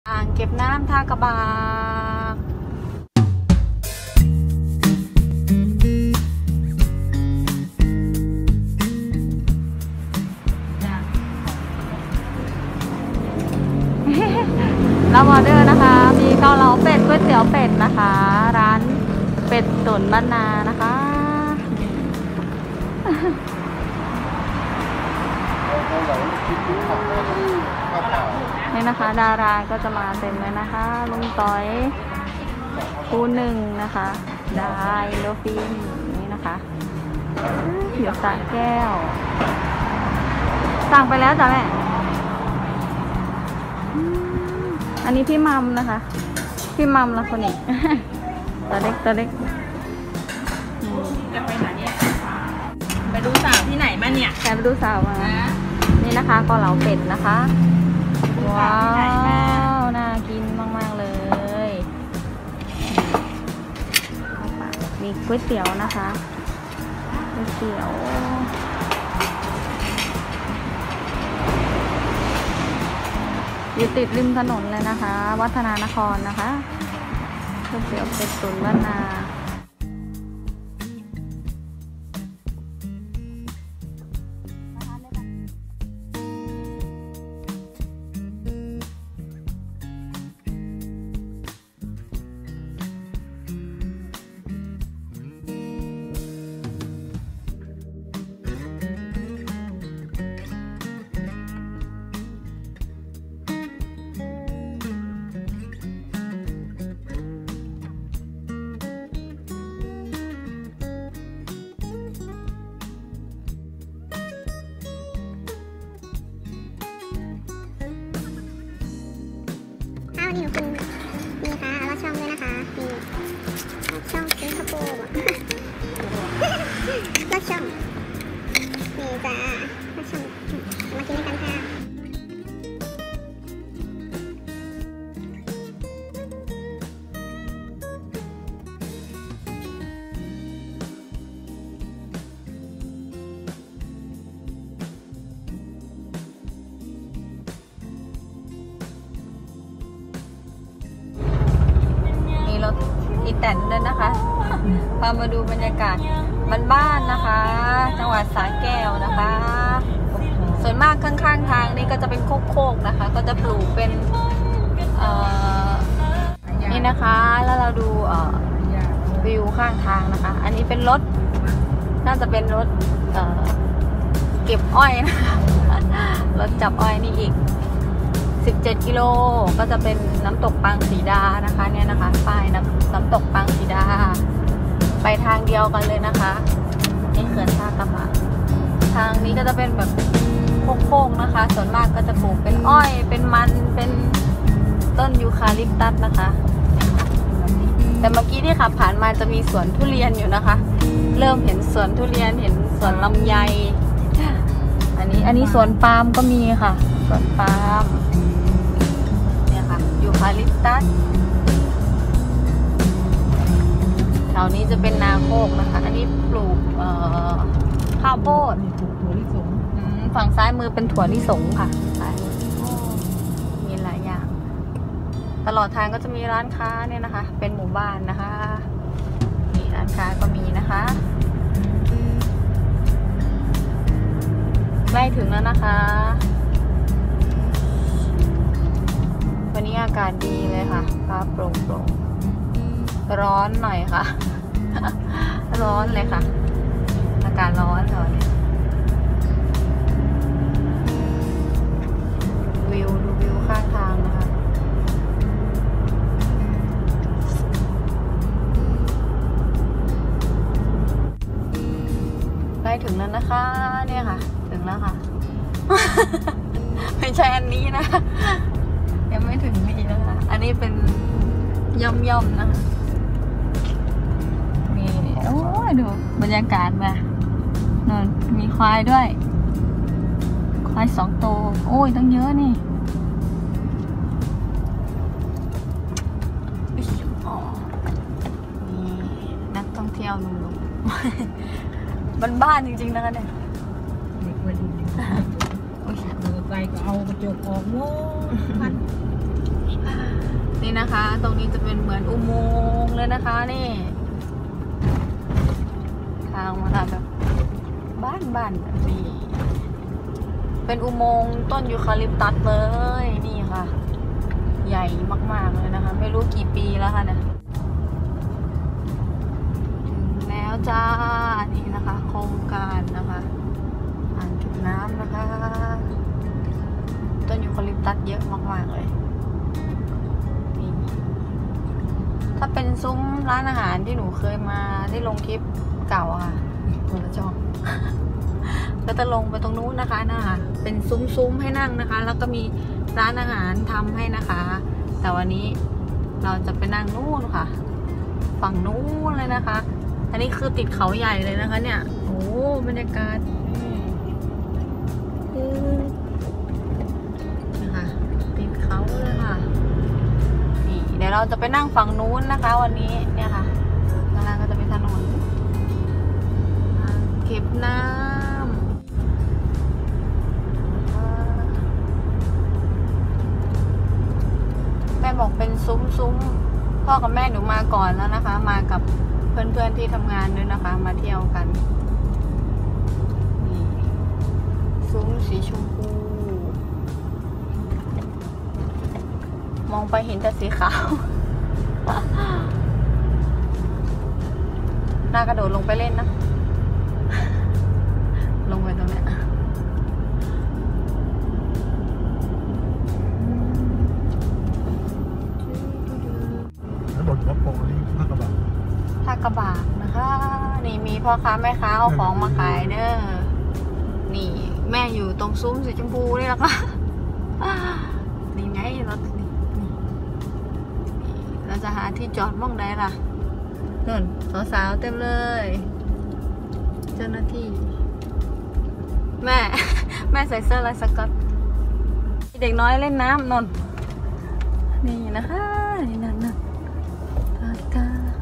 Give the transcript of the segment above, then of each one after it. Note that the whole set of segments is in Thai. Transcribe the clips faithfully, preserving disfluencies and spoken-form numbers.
อ่างเก็บน้ำท่ากระบากรับออเดอร์นะคะมีเกาเหลาเป็ดก๋วยเตี๋ยวเป็ดนะคะร้านเป็ดตุ๋นบ้านนานะคะนี่นะคะดาราก็จะมาเต็มเลยนะคะลุงต้อยปูหนึ่งนะคะได้โลฟินนี่นะคะอยู่สระแก้วสั่งไปแล้วจ้ะแม่อันนี้พี่มัมนะคะพี่มัมละคนนี้ตัวเล็กตัวเล็กจะไปไหนเนี่ยไปดูสาวที่ไหนมาเนี่ยแกไปดูสาวมานี่นะคะเกาเหลาเป็ดนะคะว้าวน่ากินมากๆเลยมีก๋วยเตี๋ยวนะคะก๋วยเตี๋ยวอยู่ติดริมถนนเลยนะคะวัฒนานครนะคะก๋วยเตี๋ยวเป็ดตุ๋นบ้านนานี่คุณมีค่ะลอดช่องด้วยนะคะมีลอดช่องสิงคโปร์ลอดช่องนี่จ้าลอดช่องมากินด้วยกันค่ะอีแตนเลยนะคะพามาดูบรรยากาศบ้านๆนะคะจังหวัดสระแก้วนะคะส่วนมากข้างๆทางนี่ก็จะเป็นโคกๆนะคะก็จะปลูกเป็นนี่นะคะแล้วเราดูวิวข้างทางนะคะอันนี้เป็นรถน่าจะเป็นรถเก็บอ้อยนะคะรถจับอ้อยนี่อีกสิบเจ็ดกิโลก็จะเป็นน้ำตกปางสีดานะคะเนี่ยนะคะป้ายน้ำน้ำตกปางสีดาไปทางเดียวกันเลยนะคะนี่เขื่อนท่ากระบากทางนี้ก็จะเป็นแบบโค้งๆนะคะส่วนมากก็จะปลูกเป็นอ้อยเป็นมันเป็นต้นยูคาลิปตัสนะคะแต่เมื่อกี้ที่ขับผ่านมาจะมีสวนทุเรียนอยู่นะคะเริ่มเห็นสวนทุเรียนเห็นสวนลำไยอันนี้อันนี้สวนปาล์มก็มีค่ะสวนปาล์มยูคาลิปตัสแถวนี้จะเป็นนาโคกนะคะอันนี้ปลูกข้าวโพดฝั่งซ้ายมือเป็นถั่วลิสงค่ะมีหลายอย่างตลอดทางก็จะมีร้านค้าเนี่ยนะคะเป็นหมู่บ้านนะคะมีร้านค้าก็มีนะคะใกล้ถึงแล้วนะคะวันนี้อากาศดีเลยค่ะฟ้าโปร่งโปร่งร้อนหน่อยค่ะ ร้อนเลยค่ะอากาศร้อนเลยวิวดูวิวข้างทางนะคะใกล้ถึงแล้วนะคะเนี่ยค่ะถึงแล้วค่ะ ไม่ใช่อันนี้นะยังไม่ถึงนี่นะคะอันนี้เป็นย่อมๆนะคะนี่โอ้ยดูบรรยากาศมาโน่นมีควายด้วยควายสองตัวโอ้ยตั้งเยอะนี่นี่นักท่องเที่ยวหนุ่มๆบ้านๆจริงๆนะคะเนี่ยเด็กวัยรุ่นเดินไปก็เอากระจกออกโว้พันนี่นะคะ ตรงนี้จะเป็นเหมือนอุโมงค์เลยนะคะนี่ทางมาแบบบ้านบ้านแบบนี้เป็นอุโมงค์ต้นยูคาลิปตัสเลยนี่ค่ะใหญ่มากๆเลยนะคะไม่รู้กี่ปีแล้วค่ะเนี่ยถึงแล้วจ้านี่นะคะโครงการนะคะอ่างเก็บน้ำนะคะต้นยูคาลิปตัสเยอะมากๆเลยนี่ถ้าเป็นซุ้มร้านอาหารที่หนูเคยมาที่ลงคลิปเก่าอะค่ะคนละช่องก็จะลงไปตรงนู้นนะคะนะคะเป็นซุ้มๆให้นั่งนะคะแล้วก็มีร้านอาหารทำให้นะคะแต่วันนี้เราจะไปนั่งนู่นค่ะฝั่งนู้นเลยนะคะอันนี้คือติดเขาใหญ่เลยนะคะเนี่ยโอ้บรรยากาศนะคะติดเขาเลยค่ะนี่เดี๋ยวเราจะไปนั่งฝั่งนู้นนะคะวันนี้เนี่ยค่ะข้างล่างก็จะเป็นถนนเก็บน้ำแม่บอกเป็นซุ้มๆพ่อกับแม่หนูมาก่อนแล้วนะคะมากับเพื่อนๆที่ทำงานด้วยนะคะมาเที่ยวกันนี่ซุ้มสีชมพูมองไปเห็นแต่สีขาวน่ากระโดดลงไปเล่นนะลงไปตรงเนี้ยแล้วบทวัดโพนี่ท่ากระบะท่ากระบะนะคะนี่มีพ่อค้าแม่ค้าเอาของมาขายเด้อนี่แม่อยู่ตรงซุ้มสีชมพูนี่แหละค่ะนี่ไงรถนี่เราจะหาที่จอดม่องได้ล่ะนู่นสาวๆเต็มเลยเจ้าหน้าที่แม่แม่ใส่เสื้อลายสก๊อตเด็กน้อยเล่นน้ำนนนี่นะคะนี่นั่นนะอากาศ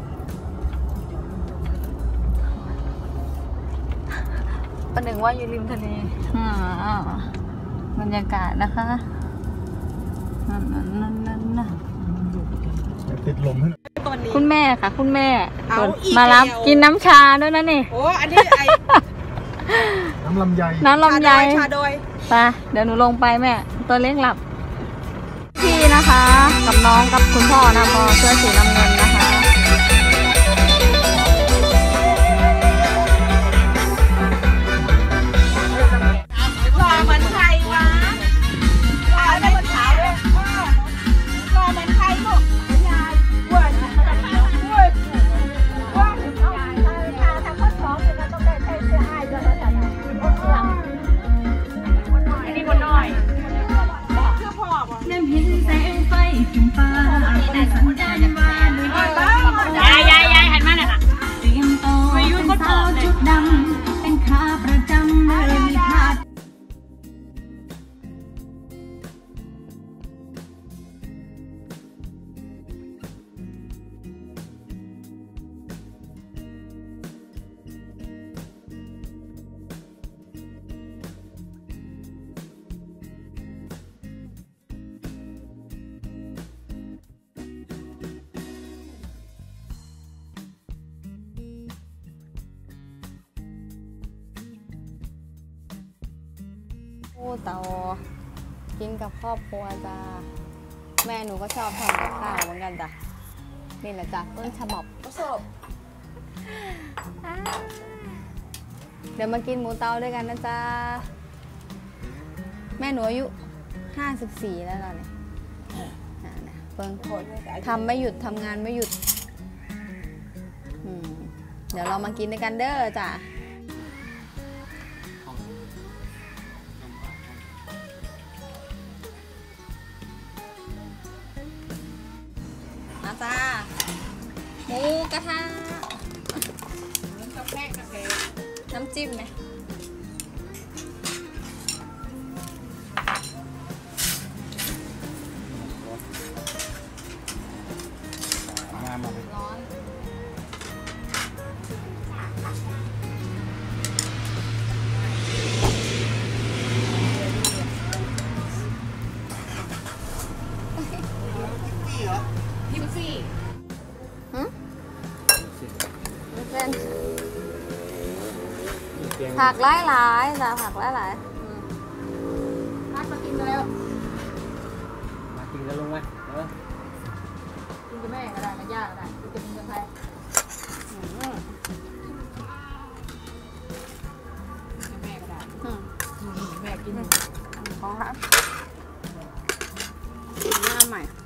ประหนึ่งว่าอยู่ริมทะเลบรรยากาศนะคะนั่นนั่นนั่นนั่นนะติดลมให้หน่อยคุณแม่ค่ะคุณแม่เอาอีกมารับแล้วกินน้ำชาด้วยนะนี่โอ้อันนี้ไอน้ำลำไยน้ำลำไยชาโดยไปเดี๋ยวหนูลงไปแม่ตัวเล็กหลับพี่นะคะกับน้องกับคุณพ่อนะพอเสื้อสีน้ำเงินนะคะรอเหมือนใครวะรอได้เหมือนขาวเลยรอเหมือนใครลูกยายอ้วนอ้วนอ้วนถ้าคนสองเนี่ยต้องได้ใช้เสื้ออ้ายด้วยแล้วกันอันนี้คนน้อยคือพ่อป่ะน้ำเห็นแสงไฟขึ้นฟ้าเป็นสัญญาณว่าด้วยยายยายยายหันมาหน่อยค่ะเตรียมตัวเป็นสาวชุดดำเป็นขาประจำเลยมีพาดโอ้เตากินกับครอบครัวจ้าแม่หนูก็ชอบทำกับข้าวเหมือนกันจ้ะนี่แหละจ้ะต้นฉบับประสบเดี๋ยวมากินหมูเตาด้วยกันนะจ๊ะแม่หนูอายุห้าสิบสี่แล้วตอนนี้อ่านะเพิ่งทำไม่หยุดทำงานไม่หยุดอืมเดี๋ยวเรามากินด้วยกันเด้อจ้ะมาจ้าหมูกระทะน้ำจิ้มไหมมามาร้อนเหรอพิมซี่หืมไม่เป็นผักหลายๆจ้ะผักหลายๆอืมนัดมากินกันแล้วมากินกันลงไหมเออกินกับแม่ก็ได้กับย่าก็ได้กินกับมึงกับใครอืมกับแม่ก็ได้อืมแม่กินของค่ะหน้าใหม่